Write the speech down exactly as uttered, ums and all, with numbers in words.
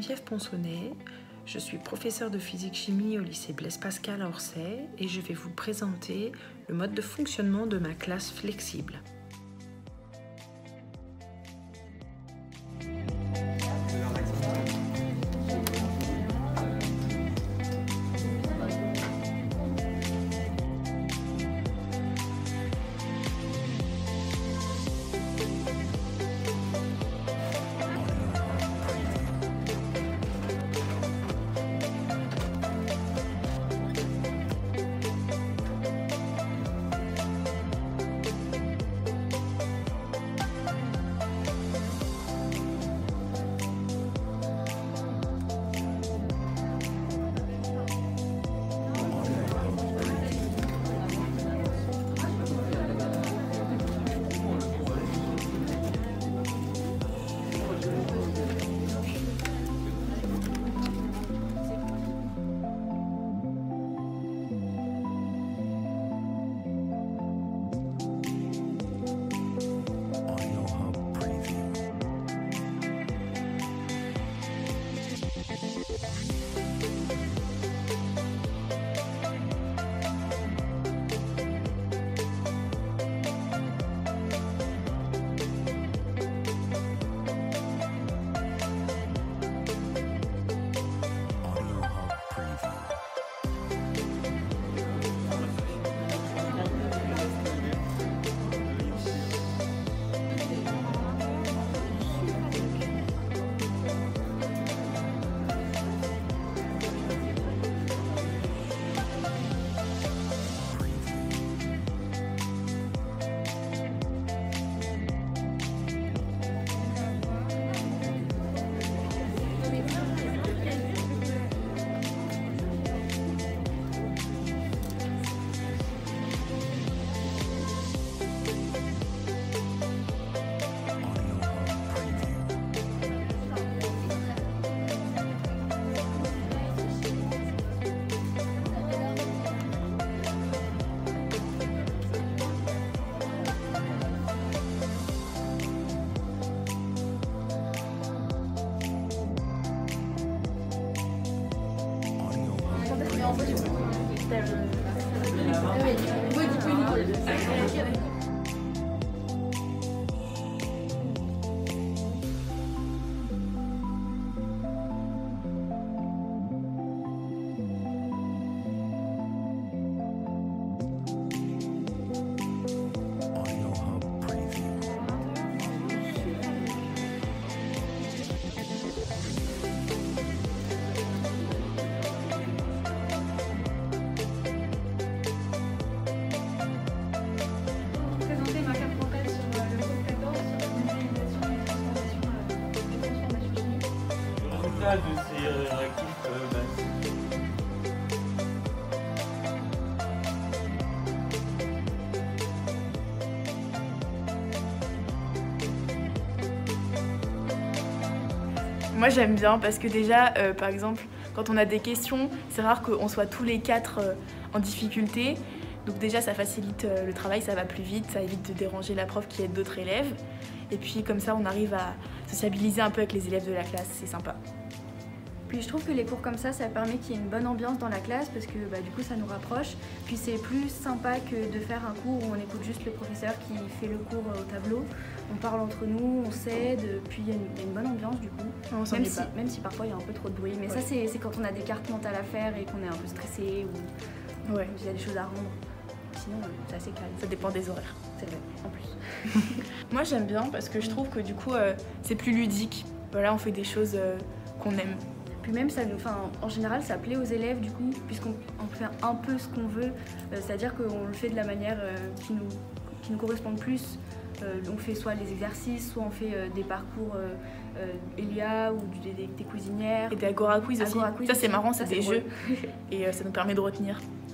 Geneviève Ponsonnet, je suis professeure de physique-chimie au lycée Blaise Pascal à Orsay et je vais vous présenter le mode de fonctionnement de ma classe flexible. De ces réactifs euh, basiques. Moi j'aime bien parce que déjà, euh, par exemple, quand on a des questions, c'est rare qu'on soit tous les quatre euh, en difficulté. Donc déjà ça facilite euh, le travail, ça va plus vite, ça évite de déranger la prof qui aide d'autres élèves. Et puis comme ça on arrive à sociabiliser un peu avec les élèves de la classe, c'est sympa. Puis je trouve que les cours comme ça, ça permet qu'il y ait une bonne ambiance dans la classe parce que bah, du coup ça nous rapproche. Puis c'est plus sympa que de faire un cours où on écoute juste le professeur qui fait le cours au tableau. On parle entre nous, on s'aide, puis il y, y a une bonne ambiance du coup. On même, si, même si parfois il y a un peu trop de bruit. Mais ouais. Ça c'est quand on a des cartes mentales à faire et qu'on est un peu stressé ou ouais. Il y a des choses à rendre. Sinon c'est assez calme. Ça dépend des horaires. C'est vrai, en plus. Moi j'aime bien parce que je trouve que du coup euh, c'est plus ludique. Voilà, on fait des choses euh, qu'on aime. Puis même, ça nous, enfin, en général, ça plaît aux élèves du coup, puisqu'on fait un peu ce qu'on veut, euh, c'est-à-dire qu'on le fait de la manière euh, qui, nous, qui nous correspond le plus. Euh, on fait soit les exercices, soit on fait euh, des parcours euh, euh, Elia ou des, des, des cuisinières. Et des Agora Quiz aussi. Agora Quiz ça c'est marrant, c'est des drôle. jeux et euh, ça nous permet de retenir.